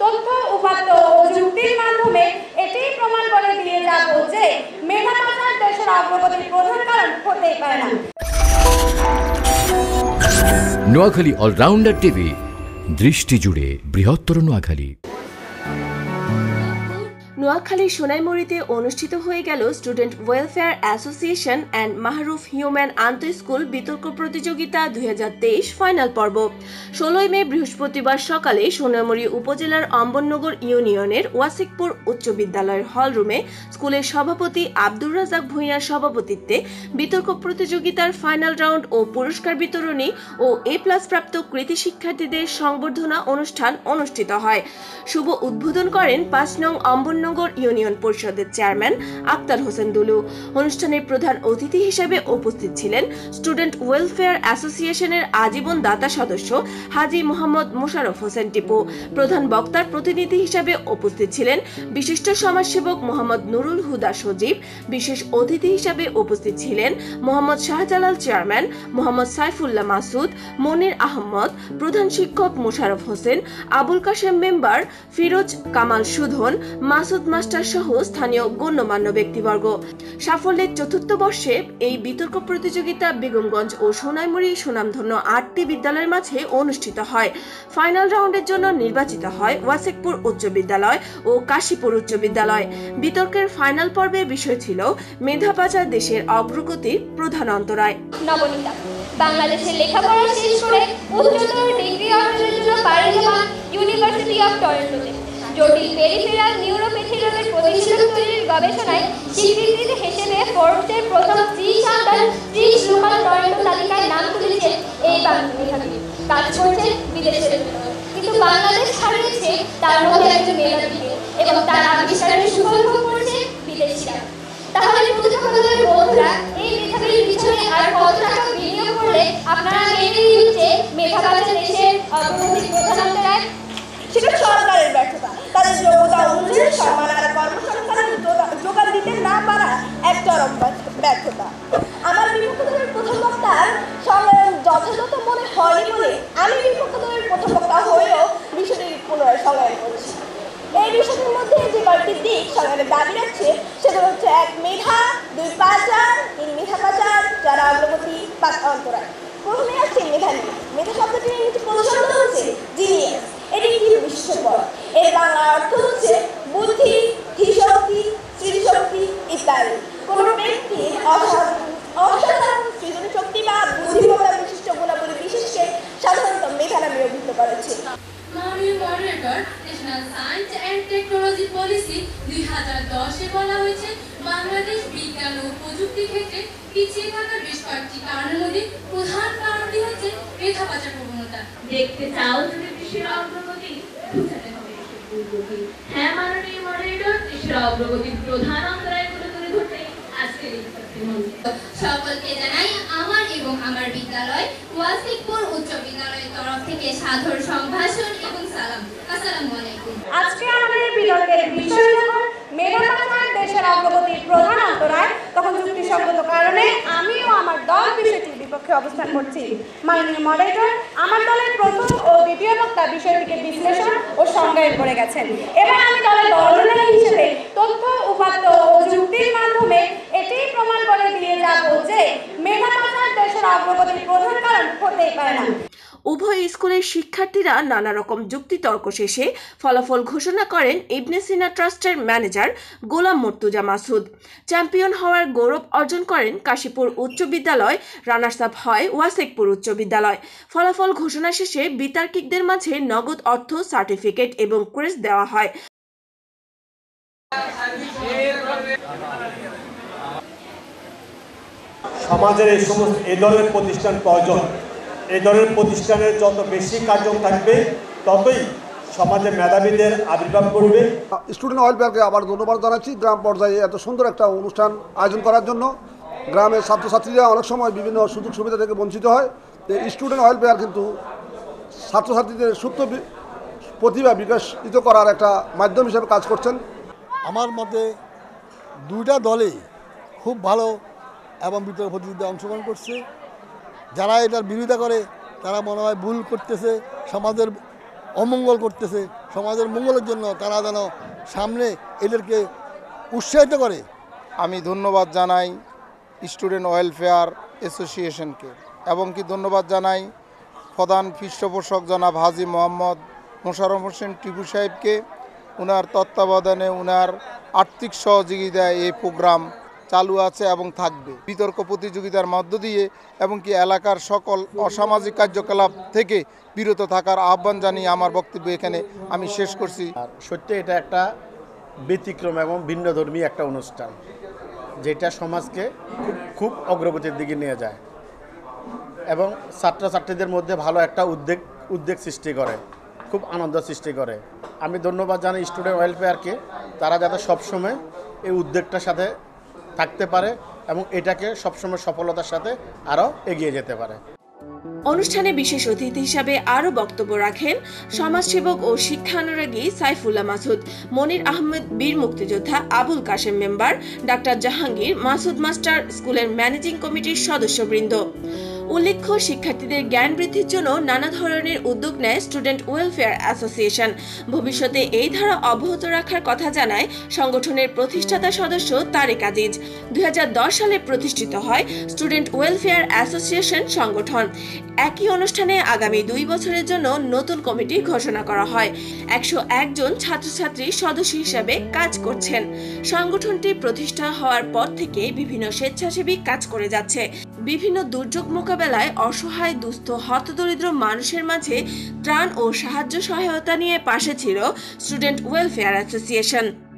তথ্য উপাত্ত ও যুক্তির মাধ্যমে এটি প্রমাণ করে দিয়ে যাব যে মেধা পাচার দেশের অগ্রগতির প্রধান কারণ হতেই পারে না। নোয়াখালী অলরাউন্ডার টিভি, দৃষ্টি জুড়ে বৃহত্তর নোয়াখালী। নোয়াখালী সোনাইমুড়িতে অনুষ্ঠিত হয়ে গেল student welfare association and Mahruf human আন্তঃস্কুল বিতর্ক প্রতিযোগিতা 2023 ফাইনাল পর্ব। 16 মে বৃহস্পতিবার সকালে সোনাইমুড়ি উপজেলার অম্বরনগর ইউনিয়নের ওয়াসিকপুর উচ্চ বিদ্যালয়ের হলরুমে স্কুলের সভাপতি আব্দুর রাজাক ভূঁইয়ার সভাপতিত্বে বিতর্ক প্রতিযোগিতার ফাইনাল রাউন্ড ও পুরস্কার বিতরণী ও A+ প্রাপ্ত কৃতি শিক্ষার্থীদের সংবর্ধনা অনুষ্ঠান অনুষ্ঠিত হয়। শুভ উদ্বোধন করেন 5 নং অম্বরনগর ইউনিয়ন পরিষদের চেয়ারম্যান আক্তার হোসেন দুলু। অনুষ্ঠানের প্রধান অতিথি হিসেবে উপস্থিত ছিলেন স্টুডেন্ট ওয়েলফেয়ার অ্যাসোসিয়েশনের আজীবন দাতা সদস্য হাজী মোহাম্মদ মোশাররফ হোসেন টিপু। প্রধান বক্তার প্রতিনিধি হিসেবে উপস্থিত ছিলেন বিশিষ্ট সমাজসেবক মোহাম্মদ নুরুল হুদা সজীব। বিশেষ অতিথি হিসেবে উপস্থিত ছিলেন মোহাম্মদ শাহজালাল চেয়ারম্যান, মোহাম্মদ সাইফুল্লাহ মাসুদ, মনির আহমদ, প্রধান শিক্ষক মোশাররফ হোসেন, আবুল কাশেম মেম্বার, ফিরোজ কামাল সুধন, মাসুদ মাস্টার সহ স্থানীয় গণ্যমান্য ব্যক্তিবর্গ। সাফল্যের চতুর্থ বর্ষে এই বিতর্ক প্রতিযোগিতা বেগমগঞ্জ ও সোনাইমুড়ি সুনামধন্য 8টি বিদ্যালয়ের মাঝে অনুষ্ঠিত হয়। ফাইনাল রাউন্ডের জন্য নির্বাচিত হয় ওয়াসিকপুর উচ্চ বিদ্যালয় ও কাশীপুর উচ্চ বিদ্যালয়। বিতর্কের ফাইনাল পর্বের বিষয় ছিল মেধা পাচার দেশের অগ্রগতির প্রধান অন্তরায়। নবনীতা বাংলাদেশে লেখাপড়া শেষ করে উচ্চতর ডিগ্রি অর্জনের জন্য পাড়ি দেওয়া ইউনিভার্সিটি অফ টরন্টোতে জটিল পেরিফেরাল নিউরোপ্যাথিলজির প্রতিষেধক তৈরির গবেষণায় স্বীকৃতি হিসেবে ফোর্বসের প্রথম 30 আন্ডার 30 লোকাল টরন্টো তালিকায় নাম তুলেছে এই বাংলাদেশি। কাজ করছে বিদেশের জন্য, কিন্তু বাংলাদেশ হারিয়েছে তার মধ্যে একজন মেধাবীকে এবং তার আবিষ্কারের সুফল ভোগ করছে বিদেশিরা। তাহলে প্রতিপক্ষদের বন্ধুরা এই মেধাবীর পিছনে আর কত টাকা বিনিয়োগ করলে আপনারা মেনে নিন যে মেধা পাচার দেশের অগ্রগতির প্রধান অন্তরায়? সেটা সরকারের ব্যর্থতা, তাদের যোগ্যতা অনুযায়ী সম্মান আর কর্মসংস্থান যোগান দিতে না পারা এক চরম ব্যর্থতা। আমার বিপক্ষ দলের প্রথম বক্তার সংগ্রাম যথাযথ মনে হয়নি বলে আমি বিপক্ষ দলের প্রথম বক্তা হয়েও বিষয়টি পুনরায় সংগ্রাম করছি। এই বিষয়টির মধ্যে যে কয়েকটি দিক সংগ্রামের দাবি রাখছে সেগুলো হচ্ছে: 1 মেধা, 2 পাচার, 3 মেধা পাচার, 4 অগ্রগতি, 5 অন্তরায়। প্রথমে আসছে মেধা নিয়ে। মেধা শব্দটি ইংরেজি প্রতিশব্দ হচ্ছে জিনিয়াস। এটি কি বিশেষ পদ? এর বাংলা অর্থ হচ্ছে বুদ্ধি, ধীশক্তি, স্মৃতিশক্তি ইত্যাদি। কোনো ব্যক্তির অসাধারণ সৃজন শক্তি বা বুদ্ধিমত্তার বিশিষ্ট গুণাবলী বিশেষকে সাধারণত মেধা নামে অভিহিত করা হচ্ছে। মাননীয় moderator, national science and technology policy 2010-এ বলা হয়েছে বাংলাদেশ বিজ্ঞান ও প্রযুক্তি ক্ষেত্রে পিছিয়ে থাকার বেশ কয়েকটি কারণের মধ্যে প্রধান কারণটি হচ্ছে মেধা পাচার প্রবণতা। দেখতে চাও যদি দেশের অগ্রগতি, বুঝাতে হবে দেশের দুর্গতি। হ্যাঁ মাননীয় মডারেটর, দেশের অগ্রগতির প্রধান অন্তরায়গুলো তুলে ধরতে আজকের এই সকলকে জানাই আমার এবং আমার বিদ্যালয় ওয়াসিকপুর উচ্চ বিদ্যালয়ের তরফ থেকে সাদর সম্ভাষণ এবং সালাম। আসসালামু আলাইকুম। আজকে আমাদের বিতর্কের বিষয় যখন মেধা পাচার দেশের অগ্রগতির প্রধান অন্তরায়, তখন যুক্তিসঙ্গত কারণে আমিও আমার দল বিষয়টির বিপক্ষে অবস্থান করছি। মাননীয় মডারেটর, আমার দলের প্রথম ও দ্বিতীয় বক্তা বিষয়টিকে বিশ্লেষণ ও সংজ্ঞায়ন করে গেছেন এবং আমি দলের দলনেতা হিসেবে তথ্য উপাত্ত ও যুক্তির মাধ্যমে এটি প্রমাণ করে দিয়ে যাব যে মেধা পাচার দেশের অগ্রগতির প্রধান কারণ হতেই পারে না। উভয় স্কুলের শিক্ষার্থীরা নানা রকম যুক্তিতর্ক শেষে ফলাফল ঘোষণা করেন ইবনে সিনা ট্রাস্টের ম্যানেজার গোলাম মর্তুজা মাসুদ। চ্যাম্পিয়ন হওয়ার গৌরব অর্জন করেন কাশীপুর উচ্চ বিদ্যালয়, রানার্স আপ হয় ওয়াসিকপুর উচ্চ বিদ্যালয়। ফলাফল ঘোষণা শেষে বিতার্কিকদের মাঝে নগদ অর্থ, সার্টিফিকেট এবং ক্রেস্ট দেওয়া হয়। সমাজের এই ধরনের প্রতিষ্ঠান প্রয়োজন। এই ধরনের প্রতিষ্ঠানের যত বেশি কার্যক্রম থাকবে ততই সমাজে মেধাবীদের আবির্ভাব করবে। স্টুডেন্ট ওয়েলফেয়ারকে আবার ধন্যবাদ জানাচ্ছি গ্রাম পর্যায়ে এত সুন্দর একটা অনুষ্ঠান আয়োজন করার জন্য। গ্রামের ছাত্রছাত্রীরা অনেক সময় বিভিন্ন সুযোগ সুবিধা থেকে বঞ্চিত হয়। স্টুডেন্ট ওয়েলফেয়ার কিন্তু ছাত্রছাত্রীদের সুপ্ত প্রতিভা বিকশিত করার একটা মাধ্যম হিসেবে কাজ করছেন। আমার মতে দুইটা দলই খুব ভালো এবং বিতর্ক প্রতিযোগিতায় অংশগ্রহণ করছে। যারা এটার বিরোধিতা করে তারা মনে হয় ভুল করতেছে, সমাজের অমঙ্গল করতেছে, সমাজের মঙ্গলের জন্য তারা যেন সামনে এদেরকে উৎসাহিত করে। আমি ধন্যবাদ জানাই স্টুডেন্ট ওয়েলফেয়ার অ্যাসোসিয়েশনকে এবং কি ধন্যবাদ জানাই প্রধান পৃষ্ঠপোষক জনাব হাজী মোহাম্মদ মোশাররফ হোসেন টিপু সাহেবকে। ওনার তত্ত্বাবধানে ওনার আর্থিক সহযোগিতায় এই প্রোগ্রাম চালু আছে এবং থাকবে। বিতর্ক প্রতিযোগিতার মধ্য দিয়ে এবং কি এলাকার সকল অসামাজিক কার্যকলাপ থেকে বিরত থাকার আহ্বান জানিয়ে আমার বক্তব্য এখানে আমি শেষ করছি। আর সত্যি এটা একটা ব্যতিক্রম এবং ভিন্নধর্মী একটা অনুষ্ঠান, যেটা সমাজকে খুব অগ্রগতির দিকে নিয়ে যায় এবং ছাত্রছাত্রীদের মধ্যে ভালো একটা উদ্বেগ সৃষ্টি করে, খুব আনন্দ সৃষ্টি করে। আমি ধন্যবাদ জানাই স্টুডেন্ট ওয়েলফেয়ারকে, তারা যাতে সবসময় এই উদ্যোগটার সাথে থাকতে পারে এবং এটাকে সবসময় সফলতার সাথে আরও এগিয়ে যেতে পারে। অনুষ্ঠানে বিশেষ অতিথি হিসাবে আরও বক্তব্য রাখেন সমাজসেবক ও শিক্ষানুরাগী সাইফুল্লাহ মাসুদ, মনির আহমেদ বীর মুক্তিযোদ্ধা, Abul Kashem member, doctor Jahangir, Masud master, স্কুলের ম্যানেজিং কমিটির সদস্যবৃন্দ। উল্লেখ্য, শিক্ষার্থীদের জ্ঞান বৃদ্ধির জন্য নানা ধরনের উদ্যোগ নেয় স্টুডেন্ট ওয়েলফেয়ার অ্যাসোসিয়েশন। ভবিষ্যতে এই ধারা অব্যাহত রাখার কথা জানায় সংগঠনের প্রতিষ্ঠাতা সদস্য তারেক আজিজ। 2010 সালে প্রতিষ্ঠিত হয় স্টুডেন্ট ওয়েলফেয়ার অ্যাসোসিয়েশন সংগঠন। একই অনুষ্ঠানে আগামী 2 বছরের জন্য নতুন কমিটি ঘোষণা করা হয়। 101 জন ছাত্রছাত্রী সদস্য হিসেবে কাজ করছেন। সংগঠনটি প্রতিষ্ঠা হওয়ার পর থেকে বিভিন্ন স্বেচ্ছাসেবী কাজ করে যাচ্ছে। বিভিন্ন দুর্যোগ মোকাবেলায় অসহায়, দুস্থ, হতদরিদ্র মানুষের মাঝে ত্রাণ ও সাহায্য সহায়তা নিয়ে পাশে ছিল স্টুডেন্ট ওয়েলফেয়ার অ্যাসোসিয়েশন।